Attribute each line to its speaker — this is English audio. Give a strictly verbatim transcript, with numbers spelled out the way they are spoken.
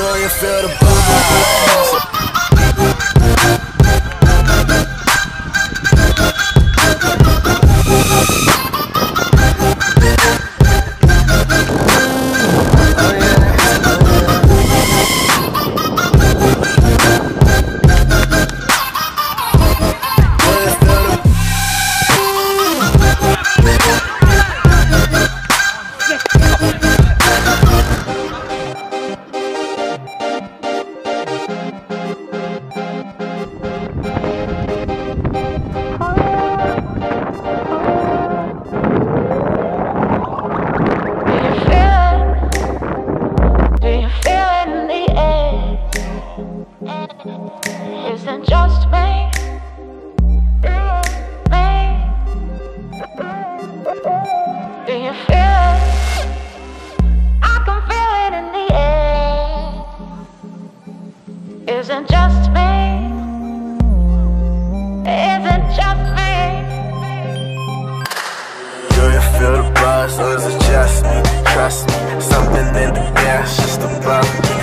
Speaker 1: you feel the vibes?
Speaker 2: Isn't just me, me. Do you feel it? I can feel it in the air. Isn't just me, isn't just me.
Speaker 1: Do you feel the buzz or is it just me? Trust me, something in the air, it's just above me.